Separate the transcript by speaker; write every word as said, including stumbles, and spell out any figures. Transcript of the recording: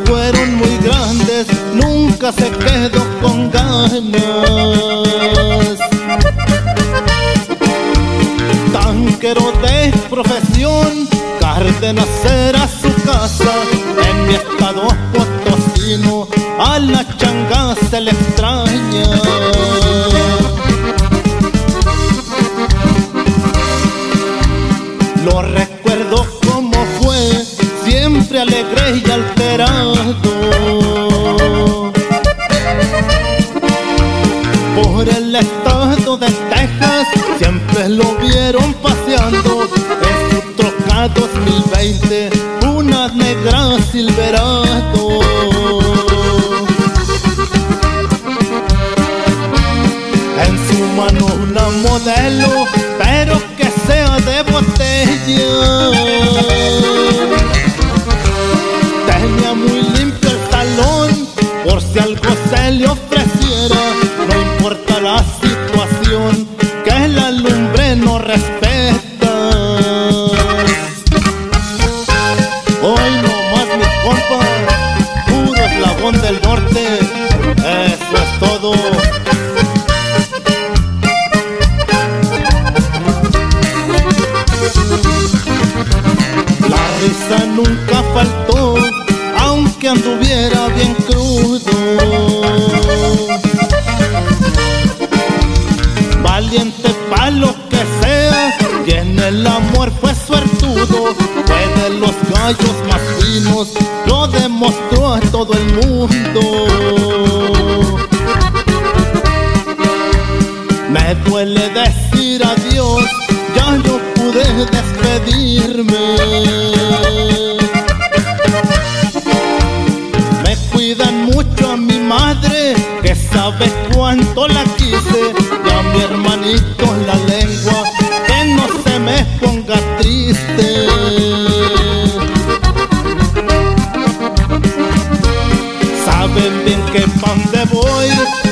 Speaker 1: fueron muy grandes, nunca se quedó con ganas. Tanquero de profesión, Cárdenas era su casa. En mi estado potosino a la changa se le extraña. Lo recuerdo como fue, siempre alegre y alterado. Por el estado de Texas siempre lo vieron paseando en su troca dos mil veinte, una negra Silverado. En su mano una modelo, pero que sea de botella. Tenía muy limpio el salón, por si algo se le ofreciera. No importa la situación, que la lumbre no respeta. Hoy nomás mis compas, puro eslabón del norte. Eso es todo. La risa nunca faltó, aunque anduviera bien crudo. Valiente pa' lo que sea, y en el amor fue suertudo. Fue de los gallos más finos, lo demostró a todo el mundo. Me duele decir adiós, ya no pude despedirme. Me cuidan mucho a mi madre, que sabe cuánto la quise, y a mi hermanito la lengua, que no se me ponga triste. Saben bien que pa' dónde voy,